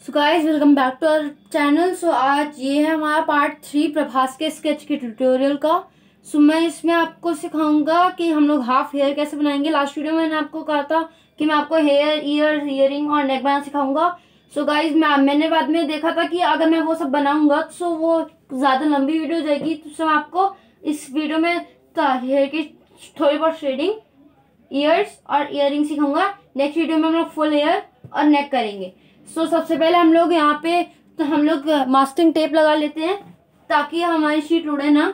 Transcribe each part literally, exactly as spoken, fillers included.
So guys welcome back to our channel. So आज ये है हमारा पार्ट थ्री प्रभास के स्केच के ट्यूटोरियल का। सो so, मैं इसमें आपको सिखाऊंगा कि हम लोग हाफ हेयर कैसे बनाएंगे। लास्ट वीडियो में मैंने आपको कहा था कि मैं आपको हेयर ईयर इयरिंग और नेक बनाना सिखाऊंगा। सो so गाइज मैं मैंने बाद में देखा था कि अगर मैं वो सब बनाऊंगा तो वो ज़्यादा लंबी वीडियो हो जाएगी, तो मैं आपको इस वीडियो में हेयर की थोड़ी बहुत शेडिंग, ईयर्स और इयरिंग सिखाऊंगा। नेक्स्ट वीडियो में हम लोग फुल हेयर और नेक करेंगे। सो so, सबसे पहले हम लोग यहाँ पे तो हम लोग मास्किंग टेप लगा लेते हैं ताकि हमारी शीट उड़े ना।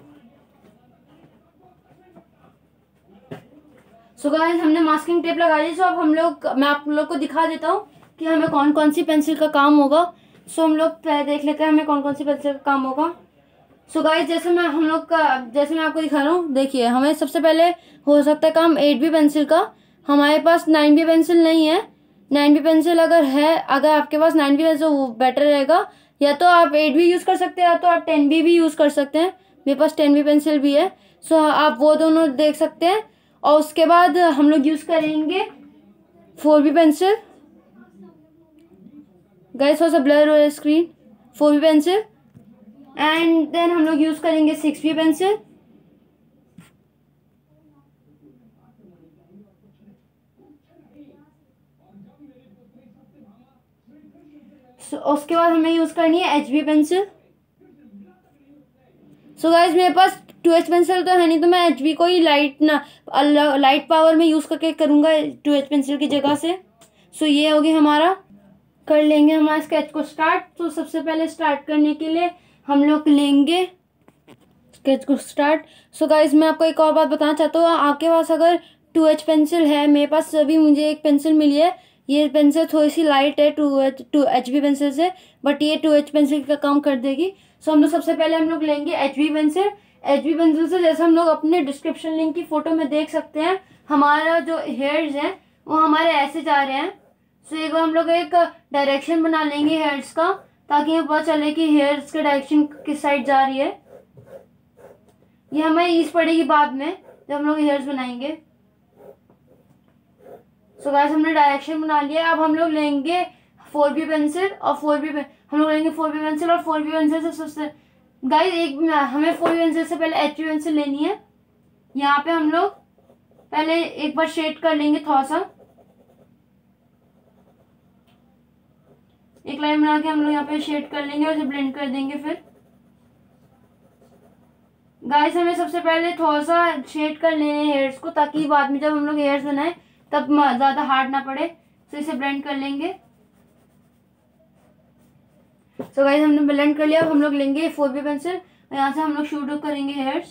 सो so गाइस हमने मास्किंग टेप लगा ली। सो अब हम लोग मैं आप लोग को दिखा देता हूँ कि हमें कौन कौन सी पेंसिल का काम होगा। सो so, हम लोग पहले देख लेते हैं हमें कौन कौन सी पेंसिल का काम होगा। सो so गाइस जैसे मैं हम लोग का जैसे मैं आपको दिखा रहा हूँ, देखिए हमें सबसे पहले हो सकता है काम एट बी पेंसिल का। हमारे पास नाइन बी पेंसिल नहीं है। नाइन बी पेंसिल अगर है, अगर आपके पास नाइन बी है तो वो बेटर रहेगा। या तो आप एट भी यूज़ कर सकते हैं या तो आप टेन बी भी यूज़ कर सकते हैं। मेरे पास टेन बी पेंसिल भी है। सो so, आप वो दोनों देख सकते हैं। और उसके बाद हम लोग यूज़ करेंगे फोर बी पेंसिल। गाइस थोड़ा सा ब्लर हो रहा है screen. Four B pencil and then हम लोग यूज़ करेंगे सिक्स बी पेंसिल। So, उसके बाद हमें यूज करनी है H B pencil. So guys मेरे पास टू एच पेंसिल तो है नहीं, तो मैं एच बी को ही लाइट ना लाइट पावर में यूज करके करूंगा टू एच पेंसिल की जगह से। सो so, ये होगी हमारा। कर लेंगे हमारे स्केच को स्टार्ट। तो सबसे पहले स्टार्ट करने के लिए हम लोग लेंगे स्केच को स्टार्ट। सो गाइज मैं आपको एक और बात बताना चाहता हूँ, आपके पास अगर टू एच पेंसिल है, मेरे पास अभी मुझे एक पेंसिल मिली है। ये पेंसिल थोड़ी सी लाइट है two H two H B pencil से, बट ये टू एच पेंसिल का काम कर देगी। सो हम लोग सबसे पहले हम लोग लेंगे H B pencil. H B pencil से जैसे हम लोग अपने डिस्क्रिप्शन लिंक की फोटो में देख सकते हैं, हमारा जो हेयर्स हैं वो हमारे ऐसे जा रहे हैं। सो एक बार हम लोग एक डायरेक्शन बना लेंगे हेयर्स का, ताकि हमें पता चले कि हेयर्स के डायरेक्शन किस साइड जा रही है। ये हमें ईज पड़ेगी बाद में जब हम लोग हेयर्स बनाएंगे। सो गाइस हमने डायरेक्शन बना लिया। अब हम लोग लेंगे फोर बी पेंसिल और फोर बी हम लोग लेंगे फोर बी पेंसिल और फोर बी पेंसिल से सबसे गाइस एक हमें फोर बी पेंसिल से पहले एच बी पेंसिल लेनी है। यहाँ पे हम लोग पहले एक बार शेड कर लेंगे, थोड़ा सा एक लाइन बना के हम लोग यहाँ पे शेड कर लेंगे और इसे ब्लेंड कर देंगे। फिर गाइस हमें सबसे पहले थोड़ा सा शेड कर लेने हेयर्स को, ताकि बाद में जब हम लोग हेयर्स बनाए तब ज्यादा हार्ड ना पड़े। तो इसे ब्लेंड कर लेंगे। सो गाइस हमने ब्लेंड कर लिया। अब हम लोग लेंगे फोर बी पेंसिल और यहाँ से हम लोग शुरू करेंगे हेयर्स।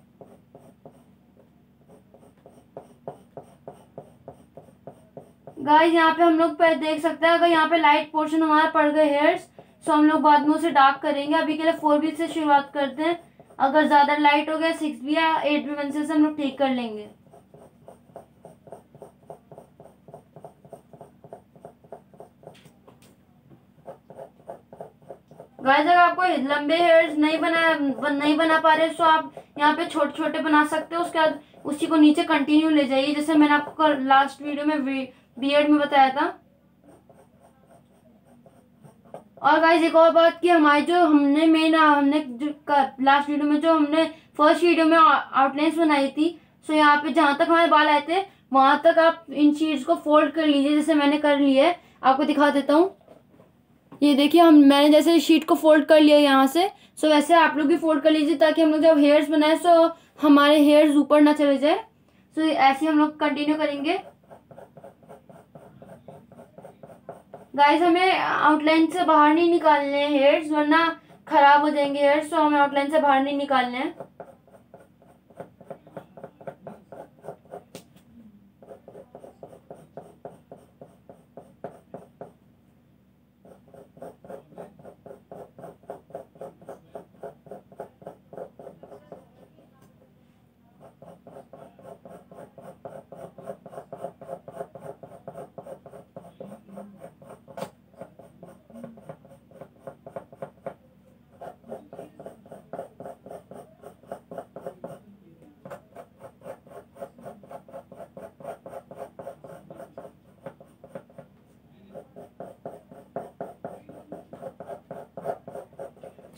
गाइस यहाँ पे हम लोग पे देख सकते हैं, अगर यहाँ पे लाइट पोर्शन हमारा पड़ गए हेयर्स, सो हम लोग बाद में उसे डार्क करेंगे। अभी के लिए फोर बी से शुरुआत करते हैं। अगर ज्यादा लाइट हो गया सिक्स बी या एट बी पेंसिल से हम लोग ठीक कर लेंगे। गाइस अगर आपको लंबे हेयर्स नहीं बना नहीं बना पा रहे तो आप यहाँ पे छोटे छोटे बना सकते हो। उसके बाद उसी को नीचे कंटिन्यू ले जाइए, जैसे मैंने आपको लास्ट वीडियो में बियर्ड में बताया था। और गाइस एक और बात कि हमारे जो हमने मेन हमने लास्ट वीडियो में जो हमने फर्स्ट वीडियो में आउटलाइंस बनाई थी, सो यहाँ पे जहां तक हमारे बाल आए थे वहां तक आप इन शीट्स को फोल्ड कर लीजिए, जैसे मैंने कर लिया है। आपको दिखा देता हूँ। ये देखिए हम मैंने जैसे शीट को फोल्ड कर लिया यहाँ से, सो वैसे आप लोग भी फोल्ड कर लीजिए, ताकि हम लोग जब हेयर्स बनाए सो हमारे हेयर्स ऊपर ना चले जाए। सो ऐसे हम लोग कंटिन्यू करेंगे। गाइस हमें आउटलाइन से बाहर नहीं निकालने हैं हेयर्स, वरना खराब हो जाएंगे हेयर्स। तो हमें आउटलाइन से बाहर नहीं निकालने हैं।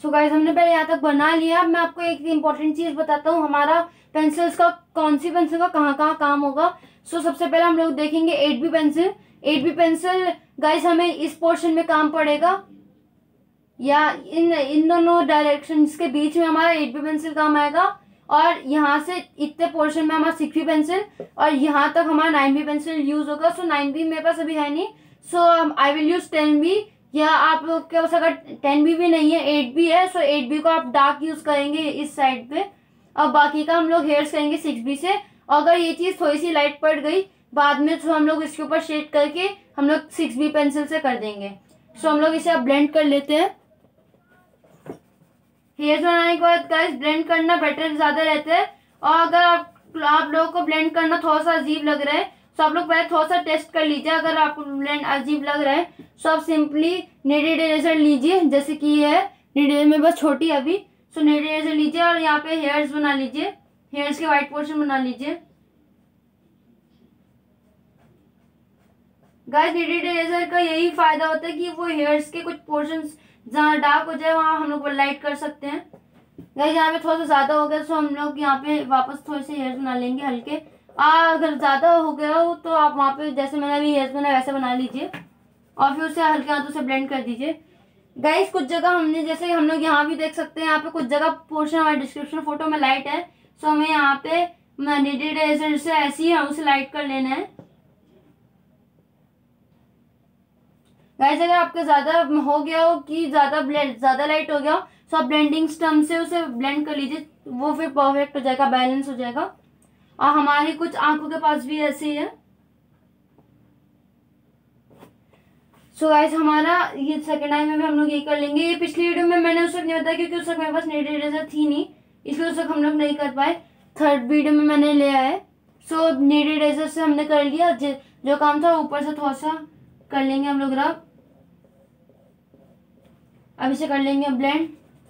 सो गाइस हमने पहले यहाँ तक बना लिया। अब मैं आपको एक इम्पॉर्टेंट चीज़ बताता हूँ, हमारा पेंसिल्स का कौन सी पेंसिल का कहाँ कहाँ काम होगा। सो so, सबसे पहले हम लोग देखेंगे eight B pencil. Eight B pencil guys हमें इस पोर्शन में काम पड़ेगा, या इन इन दोनों डायरेक्शंस के बीच में हमारा एट बी पेंसिल काम आएगा, और यहाँ से इतने पोर्शन में हमारा सिक्स बी पेंसिल, और यहाँ तक हमारा नाइन बी पेंसिल यूज होगा। सो नाइन बी मेरे पास अभी है नहीं, so I will use ten B, या आप लोग के पास अगर टेन बी भी नहीं है, एट बी है, सो एट बी को आप डार्क यूज करेंगे इस साइड पे, और बाकी का हम लोग हेयर्स करेंगे सिक्स बी से। अगर ये चीज़ थोड़ी सी लाइट पड़ गई बाद में, तो हम लोग इसके ऊपर शेड करके हम लोग सिक्स बी पेंसिल से कर देंगे। सो हम लोग इसे अब ब्लेंड कर लेते हैं। हेयर्स बनाने के बाद गाइस ब्लेंड करना बेटर ज़्यादा रहता है, और अगर आप आप लोगों को ब्लेंड करना थोड़ा सा अजीब लग रहा है, तो आप लोग पहले थोड़ा सा टेस्ट कर लीजिए। अगर आपको ब्लेंड अजीब लग रहा है तो आप सिंपली नीडेड इरेजर लीजिए, जैसे कि ये है नीडेड में बस छोटी अभी। सो नीडेड इरेजर लीजिए और यहाँ पे हेयर्स बना लीजिए, हेयर्स के वाइट पोर्शन बना लीजिए। गाइस नीडेड इरेजर का यही फायदा होता है कि वो हेयर्स के कुछ पोर्शंस जहाँ डार्क हो जाए वहाँ हम लोग लाइट कर सकते हैं। गाइस यहाँ पे थोड़ा सा ज़्यादा हो गया, सो हम लोग यहाँ पे वापस थोड़े से हेयर्स बना लेंगे हल्के। आ अगर ज़्यादा हो गया हो तो आप वहाँ पे जैसे मैंने अभी हेयर्स बनाया वैसे बना लीजिए, और फिर उसे हल्के हाथों से ब्लेंड कर दीजिए। गाइस कुछ जगह हमने, जैसे हम लोग यहाँ भी देख सकते हैं, यहाँ पे कुछ जगह पोर्शन हमारे डिस्क्रिप्शन फोटो में लाइट है, सो हमें यहाँ पे नीडेड इरेजर से ऐसे ही उसे लाइट कर लेना है। गाइस अगर आपके ज्यादा हो गया हो कि ज्यादा ब्लेंड ज्यादा लाइट हो गया हो, तो आप ब्लेंडिंग स्टम्प से उसे ब्लेंड कर लीजिए, वो फिर परफेक्ट हो जाएगा, बैलेंस हो जाएगा। और हमारी कुछ आंखों के पास भी ऐसे ही है। सो so गाइस हमारा ये सेकंड आई में भी हम लोग ये कर लेंगे। ये पिछली वीडियो में मैंने उस वक्त नहीं बताया क्योंकि उस वक्त मेरे पास नीडेड इरेजर थी नहीं, इसलिए उस वक्त हम लोग नहीं कर पाए। थर्ड वीडियो में मैंने लिया है। सो नीडेड इरेजर से हमने कर लिया, जो काम था ऊपर से थोड़ा सा कर लेंगे हम लोग रब। अब इसे कर लेंगे ब्लेंड।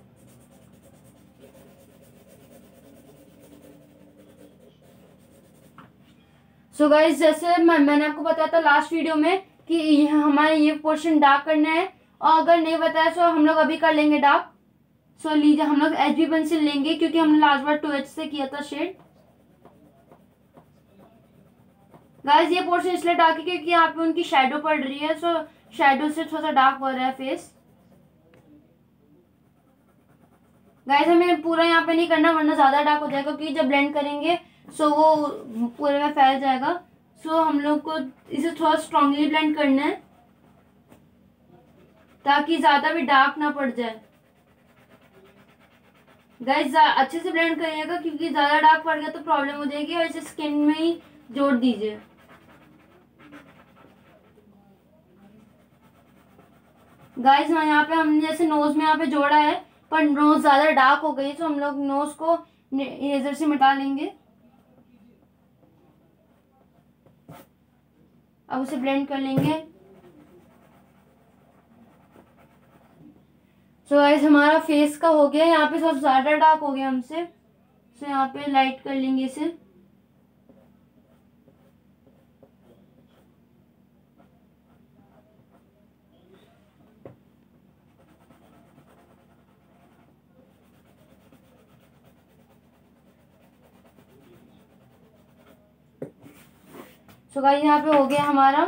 सो गाइस जैसे मैं, मैंने आपको बताया था लास्ट वीडियो में कि हमारे ये पोर्शन डार्क करना है, और अगर नहीं बताया तो हम लोग अभी कर लेंगे डार्क। सो लीजिए हम लोग एच बी पेंसिल लेंगे क्योंकि हमने लास्ट बार टू एच से किया था शेड। गाइस ये पोर्शन इसलिए डार्क है क्योंकि यहाँ पे उनकी शेडो पड़ रही है, सो शेडो से थोड़ा सा डार्क हो रहा है फेस। गाइस हमें पूरा यहाँ पे नहीं करना वरना ज्यादा डार्क हो जाएगा, क्योंकि जब ब्लेंड करेंगे सो वो पूरे में फैल जाएगा। सो हम लोग को इसे थोड़ा स्ट्रांगली ब्लेंड करना है ताकि ज्यादा भी डार्क ना पड़ जाए। गाइस अच्छे से ब्लेंड करिएगा क्योंकि ज्यादा डार्क पड़ गया तो प्रॉब्लम हो जाएगी, और इसे स्किन में ही जोड़ दीजिए। गाइस यहाँ पे हमने जैसे नोज में यहाँ पे जोड़ा है, पर नोज ज्यादा डार्क हो गई तो हम लोग नोज को इरेजर से मिटा लेंगे। अब उसे ब्लेंड कर लेंगे। सो गाइस हमारा फेस का हो गया, यहाँ पे सब ज्यादा डार्क हो गया हमसे, सो यहाँ पे लाइट कर लेंगे इसे। सो गाइस यहाँ पे हो गया हमारा।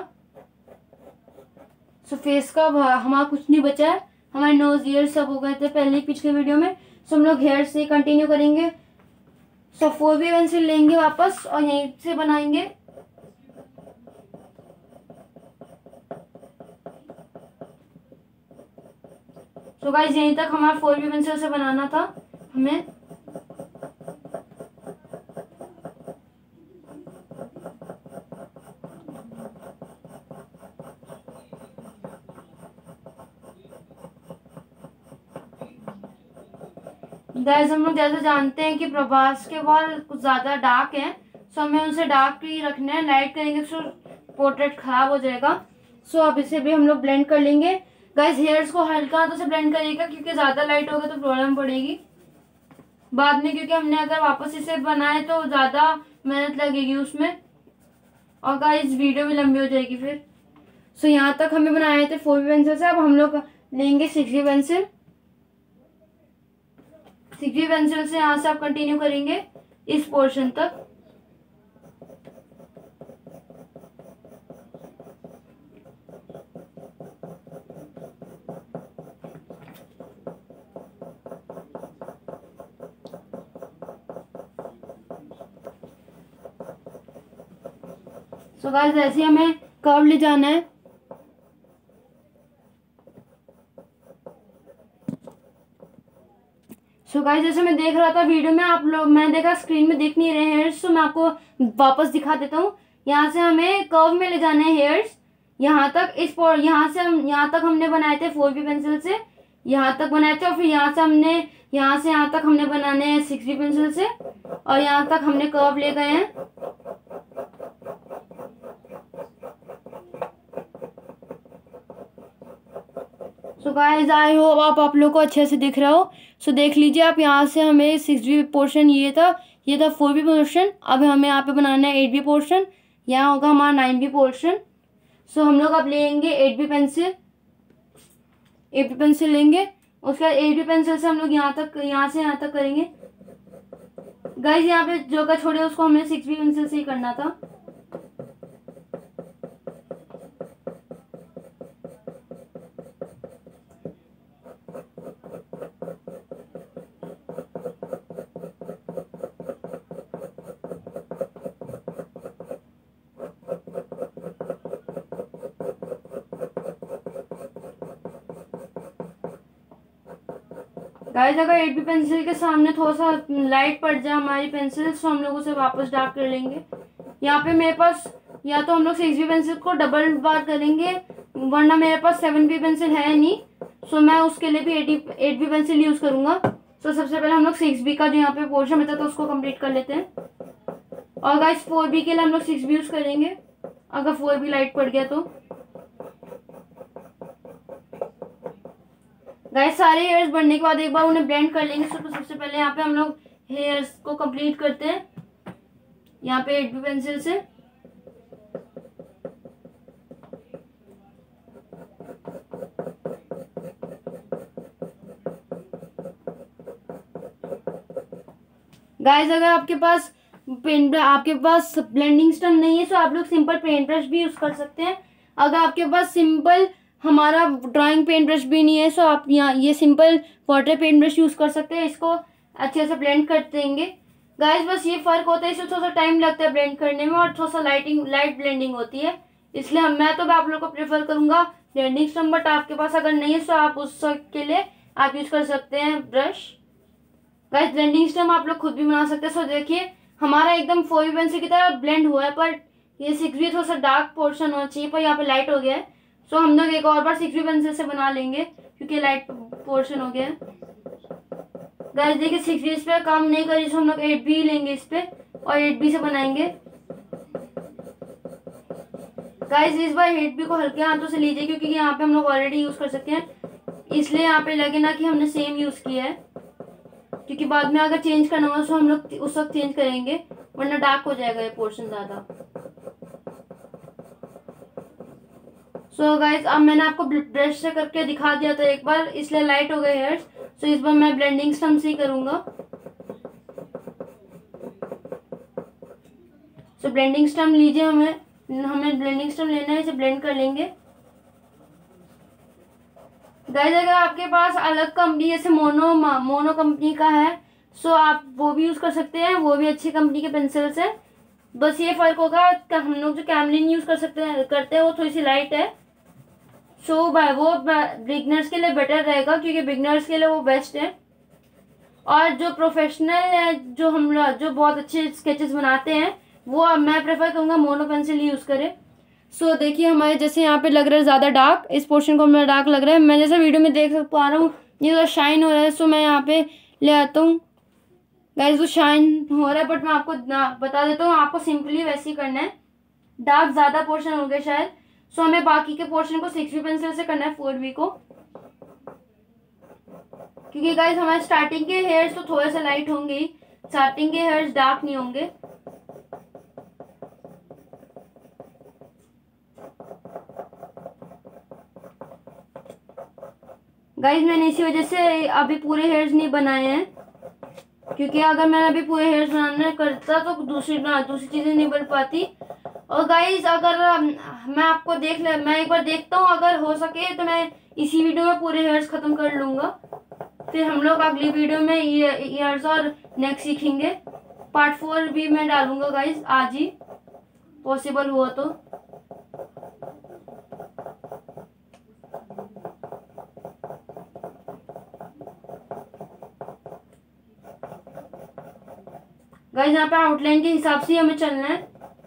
सो फेस का हमारा कुछ नहीं बचा है, हमारे नोज ईयर सब हो गए थे पहले ही पिछले वीडियो में। सो हम लोग हेयर से कंटिन्यू करेंगे। सो फोर बी पेंसिल लेंगे वापस और यहीं से बनाएंगे। सो गाइस यहीं तक हमारा फोर बी पेंसिल से बनाना था हमें। गाइस हम लोग जैसे जानते हैं कि प्रभास के बाल कुछ ज्यादा डार्क हैं, सो हमें उनसे डार्क ही रखना है। लाइट करेंगे तो पोर्ट्रेट खराब हो जाएगा। सो अब इसे भी हम लोग ब्लेंड कर लेंगे। गाइस हेयर्स को हल्का हाथों से ब्लेंड करिएगा क्योंकि ज्यादा लाइट होगा तो प्रॉब्लम पड़ेगी बाद में, क्योंकि हमने अगर वापस इसे बनाए तो ज्यादा मेहनत लगेगी उसमें, और गाइस वीडियो भी लंबी हो जाएगी फिर। सो यहाँ तक हमें बनाए थे फोर बी पेंसिल से। अब हम लोग लेंगे six B pencil. Six B pencil से यहाँ से आप कंटिन्यू करेंगे इस पोर्शन तक। सो गाइस ऐसे हमें कर्व ले जाना है। सो so गाइस जैसे मैं देख रहा था वीडियो में, आप लोग मैं देखा स्क्रीन में देख नहीं रहे हेयर्स, तो मैं आपको वापस दिखा देता हूँ। यहाँ से हमें कर्व में ले जाना है हेयर्स, यहाँ तक इस पोर यहाँ से हम यहाँ तक हमने बनाए थे फोर बी पेंसिल से, यहाँ तक बनाए थे, और फिर यहाँ से हमने यहाँ से यहाँ तक हमने बनाने हैं सिक्स बी पेंसिल से, और यहाँ तक हमने कर्व ले गए हैं। सो गाइस आई होप आप आप लोग को अच्छे से दिख रहा हो। सो so, देख लीजिए आप, यहाँ से हमें सिक्स बी पोर्शन ये था, ये था फोर बी पोर्शन। अब हमें यहाँ पे बनाना है एट बी पोर्शन, यहाँ होगा हमारा नाइन बी पोर्शन। सो हम लोग अब लेंगे eight B pencil, eight B pencil लेंगे, उसके बाद एट बी पेंसिल से हम लोग यहाँ तक यहाँ से यहाँ तक करेंगे। गाइस यहाँ पे जो का छोड़े उसको हमने सिक्स बी पेंसिल से ही करना था। गाइस अगर एट बी पेंसिल के सामने थोड़ा सा लाइट पड़ जाए हमारी पेंसिल, तो हम लोग उसे वापस डार्क कर लेंगे। यहाँ पे मेरे पास या तो हम लोग सिक्स बी पेंसिल को डबल बार करेंगे, वरना मेरे पास सेवन बी पेंसिल है नहीं, सो मैं उसके लिए भी eight eight B pencil use करूँगा। सो सबसे पहले हम लोग सिक्स बी का जो यहाँ पे पोर्शन बचा था उसको कंप्लीट कर लेते हैं। और गाइस फोर बी के लिए हम लोग सिक्स बी यूज़ करेंगे, अगर फोर बी लाइट पड़ गया तो। गाइस सारे हेयर्स बनने के बाद एक बार उन्हें ब्लेंड कर लेंगे। तो सबसे पहले यहाँ पे हम लोग हेयर्स को कंप्लीट करते हैं, यहाँ पे एट बी पेंसिल से। गाइस अगर आपके पास पेन आपके पास ब्लेंडिंग स्टम्प नहीं है तो आप लोग सिंपल पेंट ब्रश भी यूज कर सकते हैं। अगर आपके पास सिंपल हमारा ड्राइंग पेंट ब्रश भी नहीं है तो आप यहाँ ये simple water paint brush use कर सकते हैं। इसको अच्छे से ब्लेंड कर देंगे। गाइस बस ये फ़र्क होता है, इसमें थोड़ा सा टाइम लगता है ब्लेंड करने में, और थोड़ा सा लाइटिंग लाइट ब्लेंडिंग होती है, इसलिए मैं तो आप लोग को प्रेफर करूँगा ब्लेंडिंग स्टम्प। बट आपके पास अगर नहीं है तो आप उसके लिए आप यूज़ कर सकते हैं ब्रश। गाइस ब्लेंडिंग स्टम्प आप लोग खुद भी बना सकते हैं। सो देखिए हमारा एकदम फोर बी पेंसिल की तरह ब्लेंड हुआ है, पर ये सिक्स बी थोड़ा सा डार्क पोर्शन होना चाहिए, पर यहाँ पे लाइट हो गया है। सो हम लोग एक और बार सिक्स बी पेंसिल से बना लेंगे क्योंकि लाइट पोर्शन हो गया है। गाइस देखिए सिक्स बी इस पे काम नहीं करी, तो हम लोग एट बी लेंगे इस पे और एट बी से बनाएंगे। गाइस इस बार एट बी को हल्के हाथों से लीजिए क्योंकि यहाँ पे हम लोग ऑलरेडी यूज कर सकते हैं, इसलिए यहाँ पे लगे ना कि हमने सेम यूज किया है, क्योंकि बाद में अगर चेंज करना हो तो हम लोग उस वक्त चेंज करेंगे, वरना डार्क हो जाएगा ये पोर्शन ज्यादा। सो so गाइस अब मैंने आपको ब्रश से करके दिखा दिया था एक बार, इसलिए लाइट हो गए हेयर्स। सो so इस बार मैं ब्लेंडिंग स्टम्प से ही करूंगा। सो so ब्लेंडिंग स्टम्प लीजिए, हमें हमें ब्लेंडिंग स्टम्प लेना है, इसे ब्लेंड कर लेंगे। गाइस अगर आपके पास अलग कंपनी जैसे मोनो मोनो कंपनी का है सो so आप वो भी यूज कर सकते हैं, वो भी अच्छी कंपनी के पेंसिल्स है। बस ये फर्क होगा हम लोग जो कैमलिन यूज कर सकते हैं करते हैं वो थोड़ी सी लाइट है। सो so, वो बिगनर्स के लिए बेटर रहेगा क्योंकि बिगनर्स के लिए वो बेस्ट है। और जो प्रोफेशनल है, जो हम लोग जो बहुत अच्छे स्केचेस बनाते हैं, वो मैं प्रेफर करूँगा मोनो पेंसिल यूज़ करें। सो so, देखिए हमारे जैसे यहाँ पे लग रहा है ज़्यादा डार्क, इस पोर्शन को मेरा डार्क लग रहा है। मैं जैसे वीडियो में देख पा रहा हूँ ये तो शाइन हो रहा है, सो मैं यहाँ पे ले आता हूँ। गाइस वो शाइन हो रहा है, बट मैं आपको बता देता हूँ आपको सिंपली वैसे ही करना है। डार्क ज़्यादा पोर्शन हो गया शायद, सो so, हमें बाकी के पोर्शन को सिक्स बी पेंसिल से करना है फोर बी को, क्योंकि गाइस हमारे स्टार्टिंग के हेयर्स तो थोड़े से लाइट होंगे ही, स्टार्टिंग के हेयर्स डार्क नहीं होंगे। गाइस मैंने इसी वजह से अभी पूरे हेयर्स नहीं बनाए हैं, क्योंकि अगर मैं अभी पूरे हेयर्स बनाना करता तो दूसरी ना दूसरी चीज़ें नहीं बन पाती। और गाइस अगर मैं आपको देख ले मैं एक बार देखता हूँ, अगर हो सके तो मैं इसी वीडियो में पूरे हेयर्स ख़त्म कर लूँगा। फिर हम लोग अगली वीडियो में ईयर्स और नेक सीखेंगे। पार्ट फोर भी मैं डालूंगा गाइस आज ही, पॉसिबल हुआ तो। गाइस यहाँ पे आउटलाइन के हिसाब से हमें चलना है।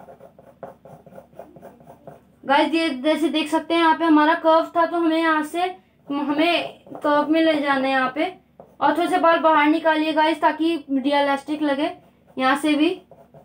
गाइस ये जैसे देख सकते हैं यहाँ पे हमारा कर्व था, तो हमें यहाँ से हमें कर्व में ले जाना है यहाँ पे। और थोड़े से बाल बाहर निकालिए गाइस ताकि रियलिस्टिक लगे यहाँ से भी।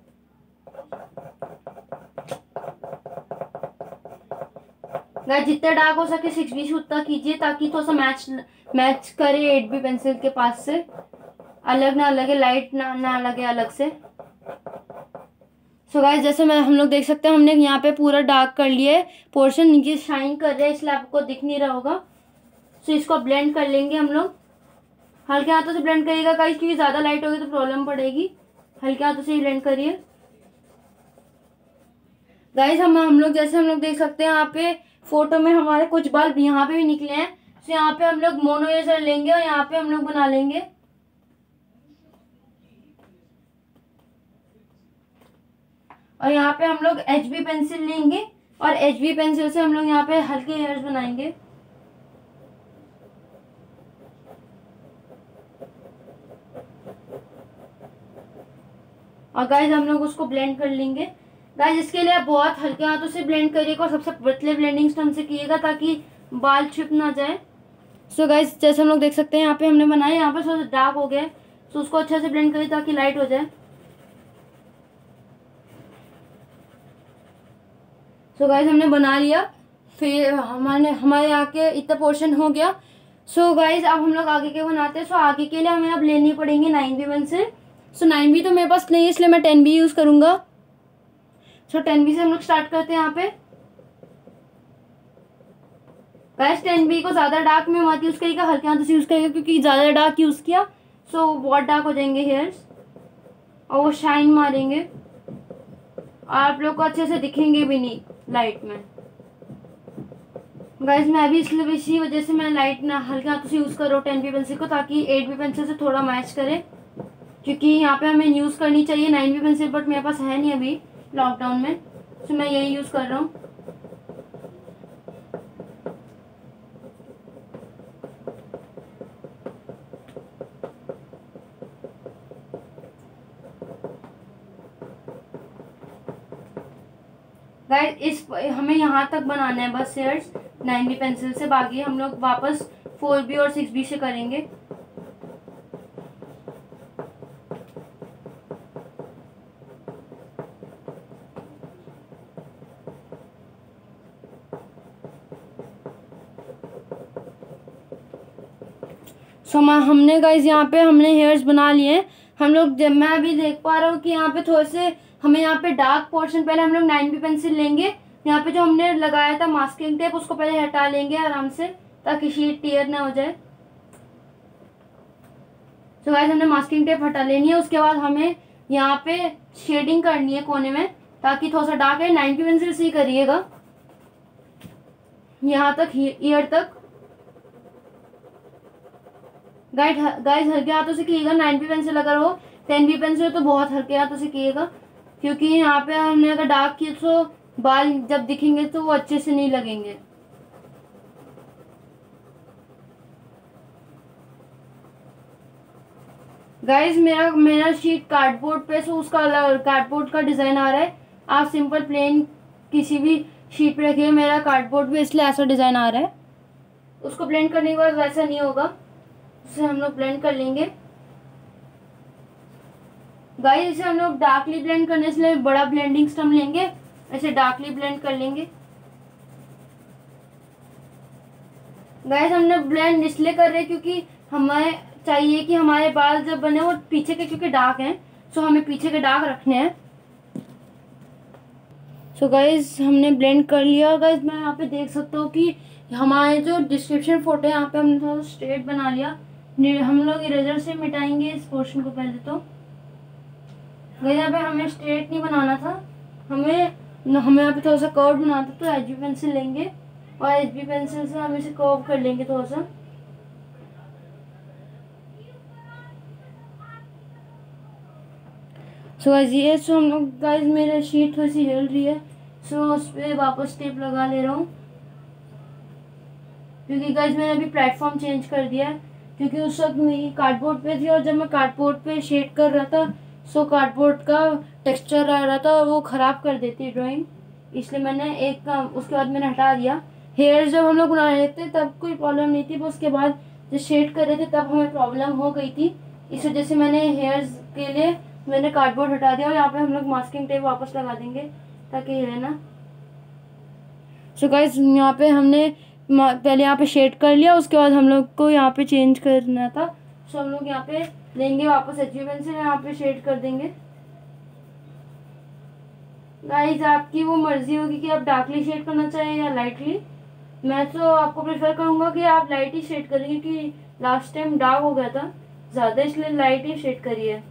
गाइस जितना डार्क हो सके सिक्स बी से उतना कीजिए ताकि थोड़ा सा मैच मैच करे एट बी पेंसिल के पास से, अलग ना लगे, लाइट ना ना लगे अलग से। सो so गाइस जैसे मैं हम लोग देख सकते हैं हमने यहाँ पे पूरा डार्क कर लिया है, पोर्शन नीचे शाइन कर रहा है इसलिए आपको दिख नहीं रहा होगा। सो so इसको ब्लेंड कर लेंगे हम लोग, हल्के हाथों से ब्लेंड करिएगा गाइस क्योंकि ज़्यादा लाइट होगी तो प्रॉब्लम पड़ेगी। हल्के हाथों से ही ब्लेंड करिए गाइस। हम हम लोग जैसे हम लोग देख सकते हैं यहाँ पे फोटो में हमारे कुछ बाल यहाँ पे भी निकले हैं। तो यहाँ पे हम लोग मोनो इरेजर लेंगे और यहाँ पे हम लोग बना लेंगे। और यहाँ पे हम लोग एच बी पेंसिल लेंगे और एच बी पेंसिल से हम लोग यहाँ पे हल्के हेयर्स बनाएंगे। और गाइस हम लोग उसको ब्लेंड कर लेंगे। गाइस इसके लिए आप बहुत हल्के हाथों से ब्लेंड करिएगा और सबसे पतले ब्लेंडिंग स्टोन से कीजिएगा ताकि बाल छिप ना जाए। सो so गाइस जैसे हम लोग देख सकते हैं यहाँ पे हमने बनाया, यहाँ पे थोड़ा डार्क हो गया है तो उसको अच्छे से ब्लेंड करिए ताकि लाइट हो जाए। सो so गाइस हमने बना लिया, फिर हमारे हमारे यहाँ के इतना पोर्शन हो गया। सो so गाइस अब हम लोग आगे के बनाते हैं। सो so आगे के लिए हमें अब लेनी पड़ेंगे nine B pencil. So nine B तो मेरे पास नहीं है इसलिए मैं टेन बी यूज़ करूँगा। सो टेन बी से हम लोग स्टार्ट करते हैं यहाँ पे। गाइस टेन बी को ज़्यादा डार्क में मत यूज़ करिएगा, हल्के हाथों से यूज़ करिएगा क्योंकि ज़्यादा डार्क यूज़ किया सो so बहुत डार्क हो जाएंगे हेयर्स और वो शाइन मारेंगे, आप लोग को अच्छे से दिखेंगे भी नहीं लाइट में। गाइस मैं भी इसलिए इसी वजह से मैं लाइट ना हल्के हाथों से यूज़ कर रहा हूँ टेन बी पेंसिल को ताकि एट बी पेंसिल से थोड़ा मैच करे, क्योंकि यहाँ पे हमें यूज़ करनी चाहिए नाइन बी पेंसिल बट मेरे पास है नहीं अभी लॉकडाउन में, तो मैं यही यूज़ कर रहा हूँ। गाइस इस हमें यहाँ तक बनाना है बस हेयर्स नाइन बी पेंसिल से, बाकी हम लोग वापस फोर बी और सिक्स बी से करेंगे। सो so, हमने गाइस यहाँ पे हमने हेयर्स बना लिए हैं हम लोग। जब मैं अभी देख पा रहा हूँ कि यहाँ पे थोड़े से हमें यहाँ पे डार्क पोर्शन पहले हम लोग नाइन बी पेंसिल लेंगे, यहाँ पे जो हमने लगाया था मास्किंग टेप उसको पहले हटा लेंगे आराम से ताकि शीट टीयर ना हो जाए। तो गाइस हमने मास्किंग टेप हटा लेनी है, उसके बाद हमें यहाँ पे शेडिंग करनी है कोने में ताकि थोड़ा सा डार्क है। नाइन बी पेंसिल से ही करिएगा यहाँ तक ईयर तक। गाइड गाइस हल्के हाथों से कीजिएगा नाइन बी पेंसिल अगर हो, टेन बी पेंसिल तो बहुत हल्के हाथों से कीजिएगा क्योंकि यहाँ पे हमने अगर डार्क किया तो बाल जब दिखेंगे तो वो अच्छे से नहीं लगेंगे। गाइस मेरा मेरा शीट कार्डबोर्ड पे सो उसका कार्डबोर्ड का डिज़ाइन आ रहा है, आप सिंपल प्लेन किसी भी शीट पे रखिए। मेरा कार्डबोर्ड पे इसलिए ऐसा डिज़ाइन आ रहा है, उसको ब्लेंड करने के बाद वैसा नहीं होगा, उसे हम लोग ब्लेंड कर लेंगे। गाइस इसे हम लोग डार्कली ब्लेंड करने से बड़ा ब्लेंडिंग स्टम लेंगे, ऐसे डार्कली ब्लेंड कर लेंगे। गाइस हमने ब्लेंड इसलिए कर रहे हैं क्योंकि हमें चाहिए कि हमारे बाल जब बने वो पीछे के क्योंकि डार्क हैं, सो हमें पीछे के डार्क रखने हैं। सो गाइस हमने ब्लेंड कर लिया। गाइस मैं यहाँ पे देख सकता हूँ कि हमारे जो डिस्क्रिप्शन फोटो है यहाँ पे हमने थोड़ा स्ट्रेट बना लिया हम लोग इरेजर से मिटाएंगे इस पोर्शन को पहले। तो गाइस यहाँ पे हमें स्ट्रेट नहीं बनाना था, हमें न, हमें यहाँ पे थोड़ा सा कर्व बनाना था। तो एच बी पेंसिल लेंगे और एच बी पेंसिल से हम इसे कर्व कर लेंगे थोड़ा सा। सो गाइस ये सो हम लोग गाइस मेरा शीट थोड़ी सी हिल रही है, सो उस पर वापस टेप लगा ले रहा हूँ, क्योंकि गाइस मैंने अभी प्लेटफॉर्म चेंज कर दिया है, क्योंकि उस वक्त मेरी कार्डबोर्ड पे थी और जब मैं कार्डबोर्ड पे शेड कर रहा था सो कार्डबोर्ड का टेक्सचर आ रहा था, वो ख़राब कर देती है ड्राइंग, इसलिए मैंने एक काम उसके बाद मैंने हटा दिया। हेयर जब हम लोग बना रहे थे तब कोई प्रॉब्लम नहीं थी, पर उसके बाद जब शेड कर रहे थे तब हमें प्रॉब्लम हो गई थी, इस वजह से मैंने हेयर्स के लिए मैंने कार्डबोर्ड हटा दिया। और यहाँ पे हम लोग मास्किंग टेप वापस लगा देंगे ताकि हिले ना। सो गाइस यहाँ पे हमने पहले यहाँ पे शेड कर लिया, उसके बाद हम लोग को यहाँ पे चेंज करना था, सो हम लोग यहाँ पे लेंगे वापस एच बी पेंसिल, यहाँ पे शेड कर देंगे। गाइस आपकी वो मर्जी होगी कि आप डार्कली शेड करना चाहें या लाइटली। मैं तो आपको प्रेफर करूँगा कि आप लाइट ही शेड करेंगे, क्योंकि लास्ट टाइम डार्क हो गया था ज़्यादा, इसलिए लाइट ही शेड करिए।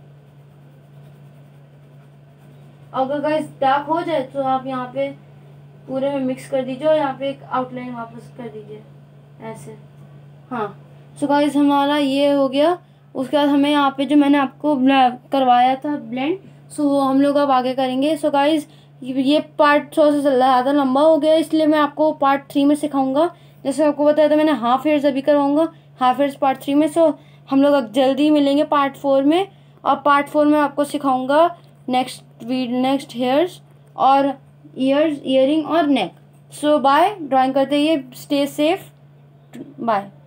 अगर गाइस डार्क हो जाए तो आप यहाँ पे पूरे में मिक्स कर दीजिए और यहाँ पे एक आउटलाइन वापस कर दीजिए ऐसे। हाँ सो गाइस हमारा ये हो गया। उसके बाद हमें यहाँ पे जो मैंने आपको करवाया था ब्लेंड, सो वो हम लोग अब आगे करेंगे। सो गाइस ये पार्ट थोड़ा सा ज़्यादा लंबा हो गया, इसलिए मैं आपको पार्ट थ्री में सिखाऊंगा। जैसे आपको बताया था मैंने हाफ हेयर्स अभी करवाऊंगा, हाफ हेयर्स पार्ट थ्री में। सो हम लोग अब जल्दी मिलेंगे पार्ट फोर में, और पार्ट फोर में आपको सिखाऊंगा नेक्स्ट वीड नेक्स्ट हेयर्स और ईयर्स, ईयरिंग और नेक। सो बाय, ड्राइंग करते ही स्टे सेफ, बाय।